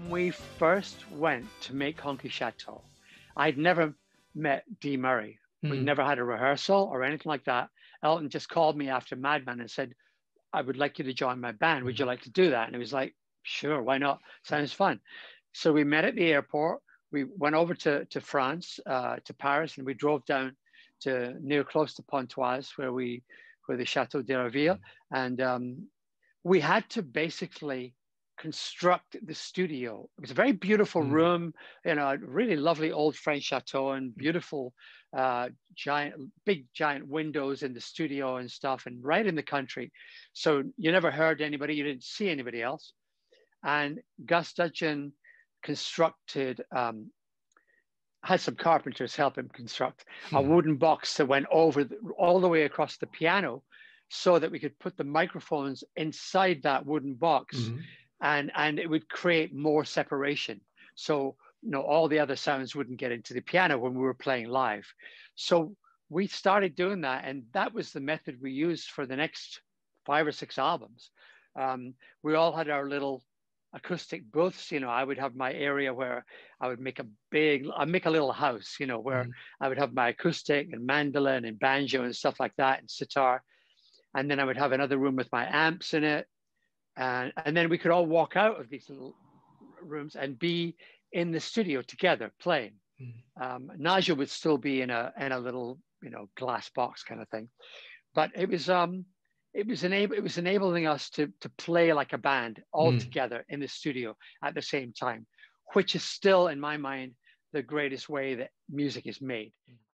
we first went to make Honky Chateau, I'd never met Dee Murray. We'd Mm. never had a rehearsal or anything like that. Elton just called me after Madman and said, I would like you to join my band. Would you like to do that? And it was like, sure, why not? Sounds fun. So we met at the airport. We went over to France, to Paris, and we drove down to near close to Pontoise, where the Chateau de la Ville. And we had to basically construct the studio. It was a very beautiful Mm. room, a really lovely old French chateau, and beautiful big giant windows in the studio and stuff, and right in the country. So you never heard anybody, you didn't see anybody else. And Gus Dudgeon constructed, had some carpenters help him construct a wooden box that went all the way across the piano, so that we could put the microphones inside that wooden box. Mm-hmm. And it would create more separation. So, all the other sounds wouldn't get into the piano when we were playing live. So we started doing that. And that was the method we used for the next 5 or 6 albums. We all had our little acoustic booths. I would have my area where I'd make a little house, where I would have my acoustic and mandolin and banjo and stuff like that, and sitar. And then I would have another room with my amps in it. And then we could all walk out of these little rooms and be in the studio together playing. Nigel would still be in a little, glass box kind of thing. But it was enabling us to play like a band all together in the studio at the same time, which is still, in my mind, the greatest way that music is made.